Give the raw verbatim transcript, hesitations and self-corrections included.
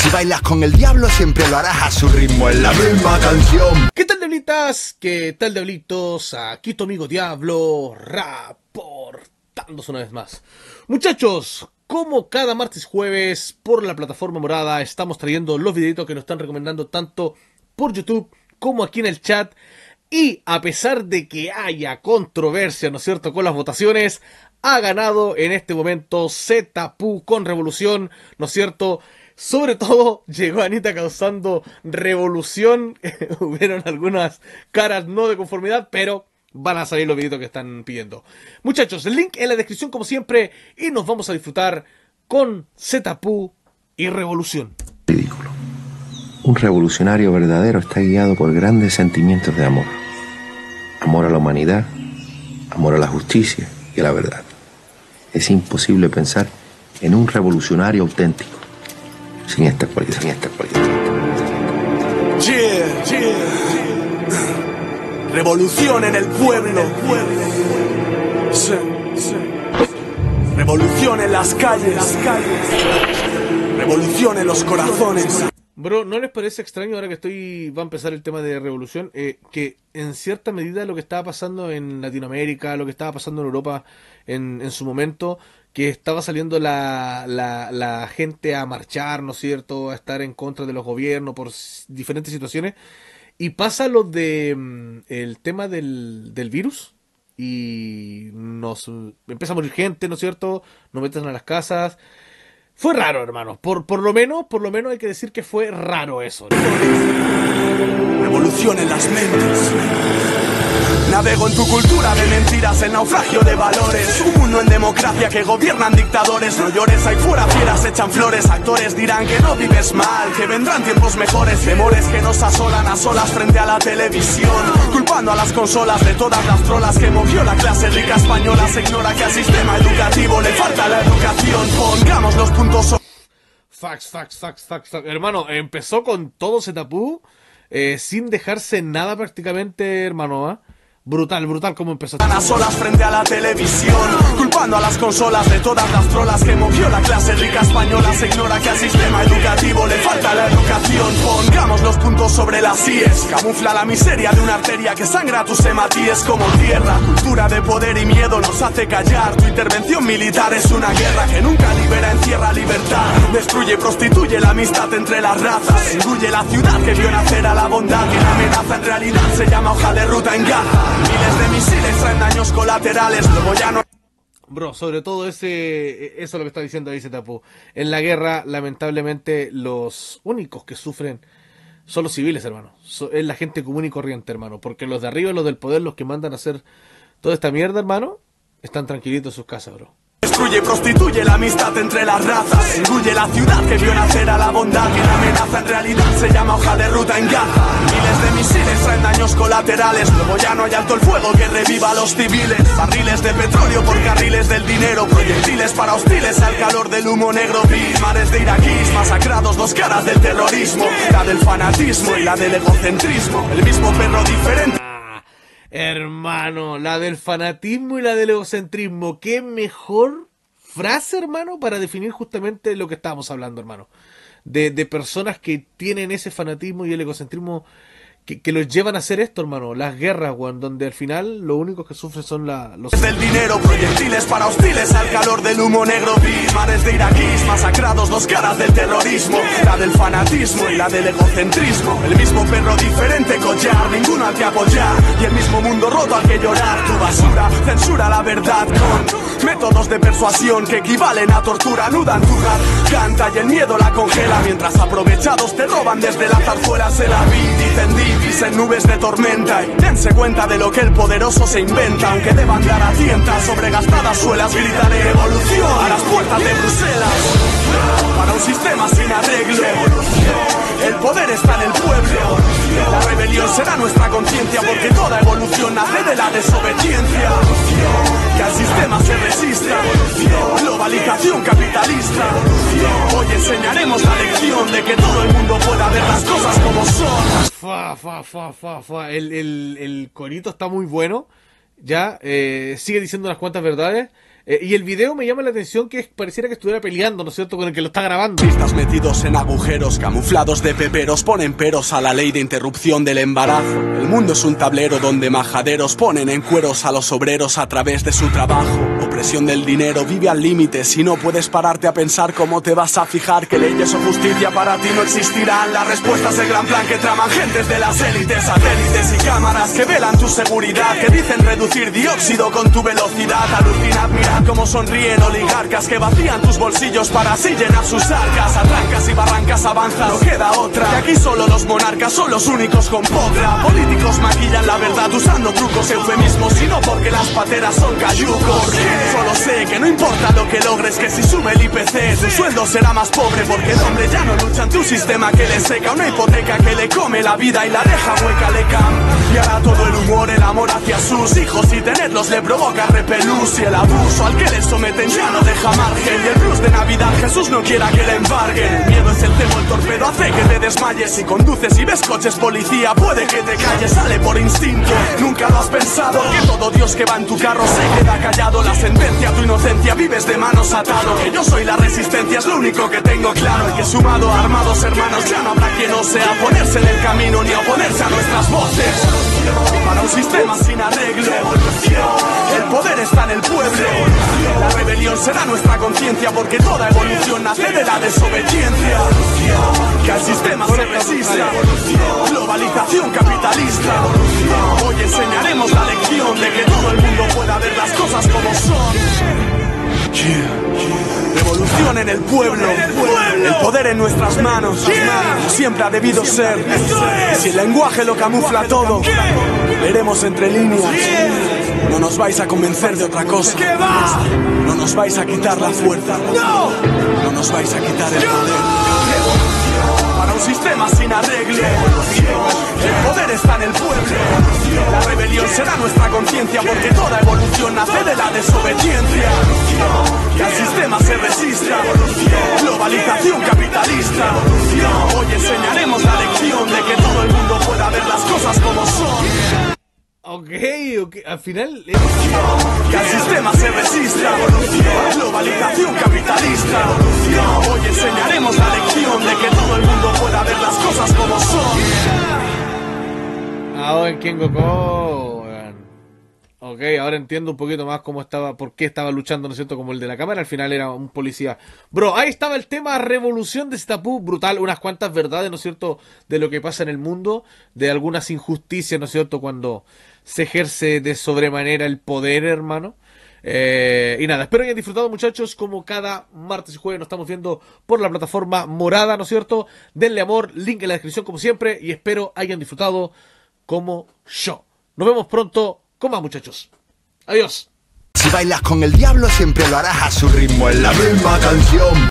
Si bailas con el diablo siempre lo harás a su ritmo, es la misma canción. ¿Qué tal, diablitas? ¿Qué tal, diablitos? Aquí tu amigo Diablo, reportándose una vez más. Muchachos, como cada martes y jueves por la plataforma morada, estamos trayendo los videitos que nos están recomendando tanto por YouTube como aquí en el chat. Y a pesar de que haya controversia, ¿no es cierto?, con las votaciones, ha ganado en este momento Zetapu con Revolución, ¿no es cierto? Sobre todo llegó Anita causando revolución. Hubieron algunas caras no de conformidad, pero van a salir los videitos que están pidiendo. Muchachos, el link en la descripción como siempre y nos vamos a disfrutar con Zetapu y Revolución. Ridículo. Un revolucionario verdadero está guiado por grandes sentimientos de amor. Amor a la humanidad, amor a la justicia y a la verdad. Es imposible pensar en un revolucionario auténtico sin esta cualidad, sin esta cualidad. Yeah, yeah. Revolución en el pueblo. Sí, sí. Revolución en las calles. Las calles. Revolución en los corazones. Bro, ¿no les parece extraño ahora que estoy va a empezar el tema de revolución? Eh, que en cierta medida lo que estaba pasando en Latinoamérica, lo que estaba pasando en Europa en, en su momento, que estaba saliendo la, la, la gente a marchar, ¿no es cierto?, a estar en contra de los gobiernos por diferentes situaciones, y pasa lo de mm, el tema del, del virus, y nos empieza a morir gente, ¿no es cierto?, nos meten a las casas. Fue raro, hermano. Por, por lo menos, por lo menos hay que decir que fue raro eso, ¿no? Revolución en las mentes. Navego en tu cultura de mentiras, el naufragio de valores. Un mundo en democracia que gobiernan dictadores. No llores, ahí fuera fieras echan flores. Actores dirán que no vives mal, que vendrán tiempos mejores. Temores que nos asolan a solas frente a la televisión, culpando a las consolas de todas las trolas que movió la clase rica española. Se ignora que al sistema educativo le falta la educación. Pongamos los puntos sobre... Fax, fax, fax, fax, fax. Hermano, empezó con todo Zetapu, eh, sin dejarse nada prácticamente, hermano, ¿ah? ¿eh? Brutal, brutal como empezó. A solas frente a la televisión, culpando a las consolas de todas las trolas que movió la clase rica española. Se ignora que al sistema educativo le falta la educación. Pongamos los puntos sobre las íes. Camufla la miseria de una arteria que sangra tus hematíes como tierra. Cultura de poder y miedo nos hace callar. Tu intervención militar es una guerra que nunca libera, encierra libertad. Destruye, prostituye la amistad entre las razas. Engulle la ciudad que vio nacer a la bondad. Que la amenaza en realidad se llama hoja de ruta en Gaza. Miles de misiles traen daños colaterales, luego ya no... Bro, sobre todo ese, eso es lo que está diciendo ahí Zetapu. En la guerra, lamentablemente, los únicos que sufren son los civiles, hermano. So, es la gente común y corriente, hermano. Porque los de arriba, los del poder, los que mandan a hacer toda esta mierda, hermano, están tranquilitos en sus casas, bro. Destruye, prostituye la amistad entre las razas. Engulle la ciudad que vio nacer a la bondad. Que la amenaza en realidad se llama hoja de ruta en Gaza. Miles de misiles traen daños colaterales. Luego ya no hay alto el fuego que reviva a los civiles. Barriles de petróleo por carriles del dinero. Proyectiles para hostiles al calor del humo negro. Mares de iraquíes masacrados, dos caras del terrorismo. La del fanatismo y la del egocentrismo. El mismo perro diferente. Hermano, la del fanatismo y la del egocentrismo. ¿Qué mejor frase, hermano, para definir justamente lo que estábamos hablando, hermano? De, de personas que tienen ese fanatismo y el egocentrismo que, que los llevan a hacer esto, hermano. Las guerras, weón, donde al final lo único que sufren son la, los... del dinero, proyectiles para hostiles al calor del humo negro. Mares de iraquíes masacrados, dos caras del terrorismo. La del fanatismo y la del egocentrismo. El mismo perro diferente collar, ninguno al que apoyar. Y el mismo mundo roto al que llorar. Tu basura censura la verdad con métodos de persuasión que equivalen a tortura. Anudan tu garganta y el miedo la congela. Mientras aprovechados te roban desde la zarzuela. Se la vi, dicen divis en nubes de tormenta. Y dense cuenta de lo que el poderoso se inventa. Aunque deban dar a tientas sobre gastadas suelas. Gritaré evolución a las puertas de Bruselas. Para un sistema sin arreglo. El poder está en el pueblo. La rebelión será nuestra conciencia. Porque toda evolución nace de la desobediencia. Que al sistema se resista. Globalización capitalista. Hoy enseñaremos la lección de que todo el mundo pueda ver las cosas como son. Fa, fa, fa, fa, fa. El, el, el corito está muy bueno. Ya, eh, sigue diciendo unas cuantas verdades. Eh, y el video me llama la atención que pareciera que estuviera peleando, ¿no es cierto?, con el que lo está grabando. Pistas metidos en agujeros, camuflados de peperos, ponen peros a la ley de interrupción del embarazo. El mundo es un tablero donde majaderos ponen en cueros a los obreros a través de su trabajo. Opresión del dinero, vive al límite. Si no puedes pararte a pensar cómo te vas a fijar que leyes o justicia para ti no existirán. La respuesta es el gran plan que traman gentes de las élites, satélites y cámaras que velan tu seguridad, que dicen reducir dióxido con tu velocidad. Alucinad, mirad cómo sonríen oligarcas que vacían tus bolsillos para así llenar sus arcas. A trancas y barrancas avanza, no queda otra. Que aquí solo los monarcas son los únicos con potra. Políticos maquillan la verdad usando trucos, eufemismos, sino porque las pateras son cayucos. Solo sé que no importa lo que logres, que si sube el I P C tu sueldo será más pobre, porque el hombre ya no lucha en tu sistema que le seca. Una hipoteca que le come la vida y la deja hueca, le cambiará todo el humor, el amor hacia sus hijos, y tenerlos le provoca repelús. Y el abuso al que le someten ya no deja margen, y el blues de Navidad Jesús no quiera que le embarguen. El miedo es el cebo, el torpedo hace que te desmayes. Si conduces y ves coches policía puede que te calles, sale por instinto, nunca lo has pensado, que todo Dios que va en tu carro se queda callado. La sentencia, tu inocencia, vives de manos atado. Que yo soy la resistencia, es lo único que tengo claro. Y que sumado a armados hermanos ya no habrá quien osea ponerse en el camino ni oponerse a nuestras voces. Para un sistema sin arreglo, el poder está en el pueblo. La rebelión será nuestra conciencia, porque toda evolución nace de la desobediencia. Que al sistema se resista, globalización capitalista. Hoy enseñaremos la lección de que todo el mundo pueda ver las cosas como son. Revolución en el pueblo, el poder en nuestras manos, siempre ha debido ser. Si el lenguaje lo camufla todo, leeremos entre líneas. No nos vais a convencer de otra cosa. No nos vais a quitar la fuerza. No nos vais a quitar el poder. Para un sistema sin arreglo, el poder está en el pueblo. La rebelión será nuestra conciencia, porque toda evolución nace de la desobediencia. Que al sistema se resista, globalización capitalista. Hoy enseñaremos la lección de que todo el mundo pueda ver las cosas como son. Ok, ok, al final... Que al sistema se resista, globalización capitalista. Hoy enseñaremos la lección de que todo el mundo pueda ver las cosas como son. Ahora en Kengo, ok, ahora entiendo un poquito más cómo estaba, por qué estaba luchando, ¿no es cierto?, como el de la cámara, al final era un policía. Bro, ahí estaba el tema revolución de Zetapu, brutal, unas cuantas verdades, ¿no es cierto?, de lo que pasa en el mundo, de algunas injusticias, ¿no es cierto?, cuando se ejerce de sobremanera el poder, hermano. Eh, y nada, espero hayan disfrutado, muchachos, como cada martes y jueves nos estamos viendo por la plataforma morada, ¿no es cierto? Denle amor, link en la descripción como siempre, y espero hayan disfrutado como yo. Nos vemos pronto con más, muchachos. Adiós. Si bailas con el diablo siempre lo harás a su ritmo, en la misma canción.